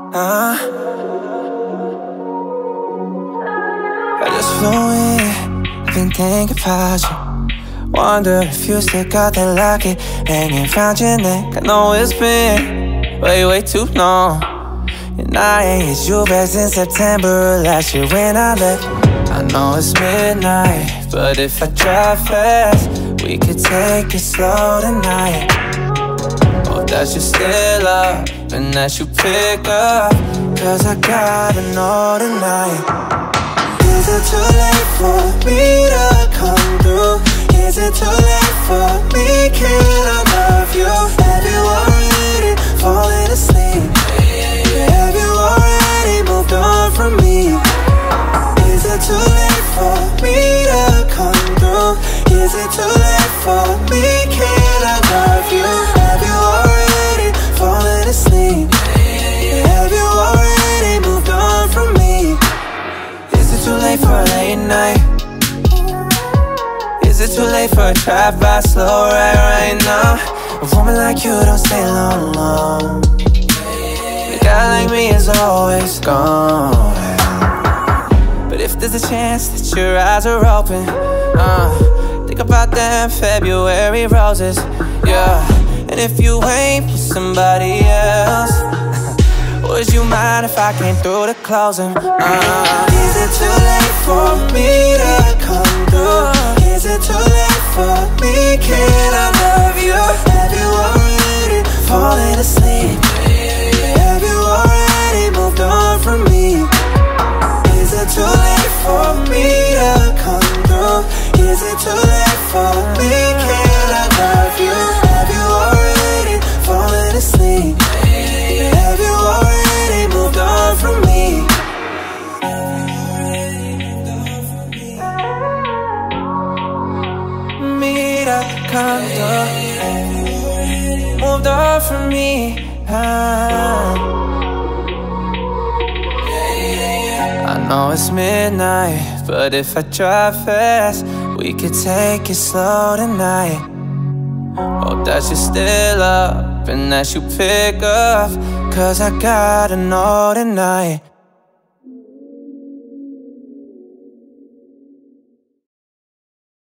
I just flew in, I've been thinking about you. Wonder if you still got that locket hanging round your neck. I know it's been way too long, and I ain't hit you back since September last year when I left. I know it's midnight, but if I drive fast, we could take it slow tonight. Hope that you're still up and that you pick up, cause I gotta know tonight. Is it too late for me to come through? Is it too late for me? Can I love you? Have you already fallen asleep? Have you already moved on from me? Is it too late for me to come through? Is it too late for me? Can I love you? Have you already fallen asleep? Have you already moved on from me? Is it too late for a late night? Is it too late for a drive-by slow right now? A woman like you don't stay long. A guy like me is always gone. But if there's a chance that your eyes are open, think about them February roses, yeah. And if you ain't with somebody else, would you mind if I came through to close them? Is it too late for me to come through? Is it too late for me? Can I love you? Have you already fallen asleep? Have you already moved on from me? Is it too late for me to come through? Is it too late for me? Can I love you? Have you already fallen asleep? Have you already moved on from me? Me to come through, moved on from me. I know it's midnight, but if I drive fast, we could take it slow tonight. Hope that you're still up and that you pick up, cause I gotta know tonight.